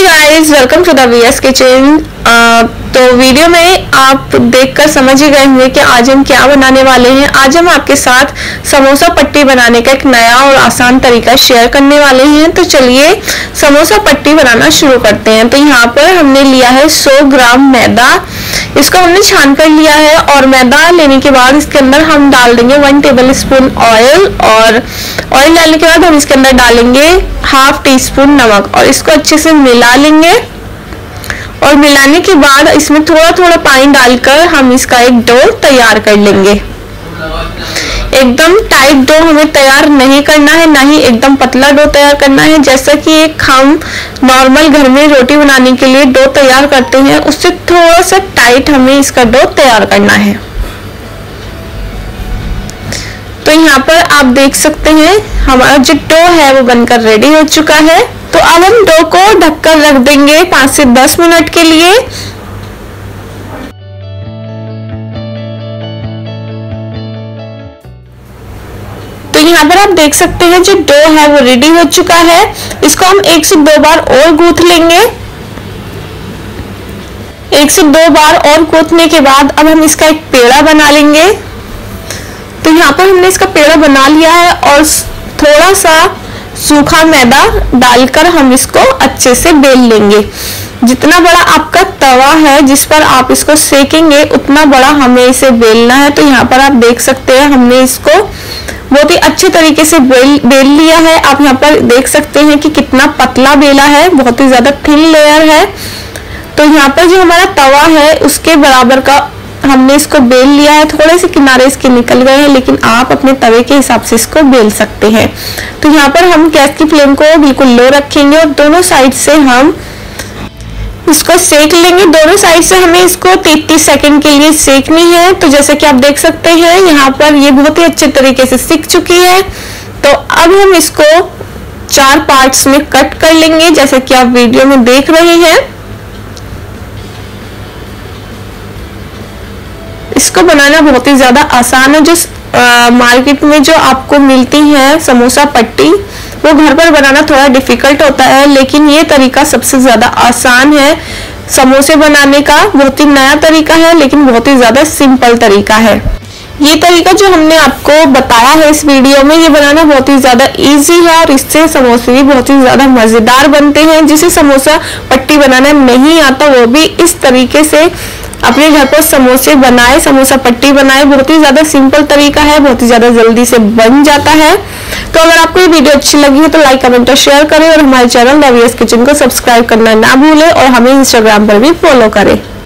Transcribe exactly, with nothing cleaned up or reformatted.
Guys, welcome to the VS kitchen. तो वीडियो में आप देखकर समझ ही गए होंगे कि आज हम क्या बनाने वाले हैं। आज हम आपके साथ समोसा पट्टी बनाने का एक नया और आसान तरीका शेयर करने वाले हैं। तो चलिए समोसा पट्टी बनाना शुरू करते हैं। तो यहाँ पर हमने लिया है सौ ग्राम मैदा। इसको हमने छान कर लिया है और मैदा लेने के बाद इसके अंदर हम डाल देंगे वन टेबल स्पून ऑयल और ऑयल डालने के बाद हम इसके अंदर डालेंगे हाफ टी स्पून नमक और इसको अच्छे से मिला लेंगे। और मिलाने के बाद इसमें थोड़ा थोड़ा पानी डालकर हम इसका एक डो तैयार कर लेंगे। एकदम टाइट डो हमें तैयार नहीं करना है, ना ही एकदम पतला डो तैयार करना है। जैसा कि एक हम नॉर्मल घर में रोटी बनाने के लिए डो तैयार करते हैं, उससे थोड़ा सा टाइट हमें इसका डो तैयार करना है। तो यहाँ पर आप देख सकते हैं हमारा जो डो है वो बनकर रेडी हो चुका है। तो अब हम डो को ढककर रख देंगे पाँच से दस मिनट के लिए। तो यहाँ पर आप देख सकते हैं जो डो है वो रेडी हो चुका है। इसको हम एक से दो बार और गूंथ लेंगे। एक से दो बार और गूंथने के बाद अब हम इसका एक पेड़ा बना लेंगे। तो यहाँ पर हमने इसका पेड़ा बना लिया है और थोड़ा सा सूखा मैदा डालकर हम इसको अच्छे से बेल लेंगे। जितना बड़ा आपका तवा है जिस पर आप इसको सेकेंगे उतना बड़ा हमें इसे बेलना है। तो यहाँ पर आप देख सकते हैं हमने इसको बहुत ही अच्छे तरीके से बेल बेल लिया है। आप यहाँ पर देख सकते हैं कि कितना पतला बेला है, बहुत ही ज्यादा थिन लेयर है। तो यहाँ पर जो हमारा तवा है उसके बराबर का हमने इसको बेल लिया है। थोड़े से किनारे इसके निकल गए हैं, लेकिन आप अपने तवे के हिसाब से इसको बेल सकते हैं। तो यहाँ पर हम गैस की फ्लेम को बिल्कुल लो रखेंगे और दोनों साइड से हम इसको सेक लेंगे। दोनों साइड से हमें इसको तीस सेकंड के लिए सेकनी है। तो जैसे कि आप देख सकते हैं यहाँ पर ये बहुत ही अच्छे तरीके से सिक चुकी है। तो अब हम इसको चार पार्ट्स में कट कर लेंगे, जैसे कि आप वीडियो में देख रहे हैं। इसको बनाना बहुत ही ज्यादा आसान है। जो आ, मार्केट में जो आपको मिलती है समोसा पट्टी, वो घर पर बनाना थोड़ा डिफिकल्ट होता है, लेकिन ये तरीका सबसे ज्यादा आसान है समोसे बनाने का। बहुत ही नया तरीका है, लेकिन बहुत ही ज्यादा सिंपल तरीका है। ये तरीका जो हमने आपको बताया है इस वीडियो में, ये बनाना बहुत ही ज्यादा इजी है और इससे समोसे भी बहुत ही ज्यादा मजेदार बनते हैं। जिसे समोसा पट्टी बनाना नहीं आता वो भी इस तरीके से अपने घर पर समोसे बनाए, समोसा पट्टी बनाए। बहुत ही ज्यादा सिंपल तरीका है, बहुत ही ज्यादा जल्दी से बन जाता है। तो अगर आपको ये वीडियो अच्छी लगी है तो लाइक कमेंट और शेयर करें और हमारे चैनल द वीएस किचन को सब्सक्राइब करना ना भूलें और हमें इंस्टाग्राम पर भी फॉलो करें।